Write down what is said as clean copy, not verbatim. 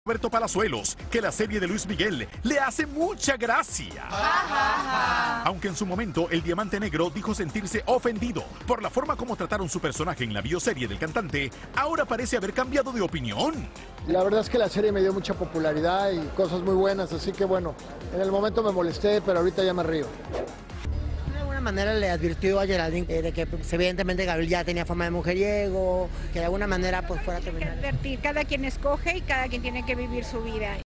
Roberto Palazuelos, que la serie de Luis Miguel le hace mucha gracia. Aunque en su momento el Diamante Negro dijo sentirse ofendido por la forma como trataron su personaje en la bioserie del cantante, ahora parece haber cambiado de opinión. La verdad es que la serie me dio mucha popularidad y cosas muy buenas, así que bueno, en el momento me molesté, pero ahorita ya me río. De alguna manera le advirtió a Geraldine de que pues, evidentemente Gabriel ya tenía fama de mujeriego, que de alguna manera pues fuera a terminar. Advertir, cada quien escoge y cada quien tiene que vivir su vida.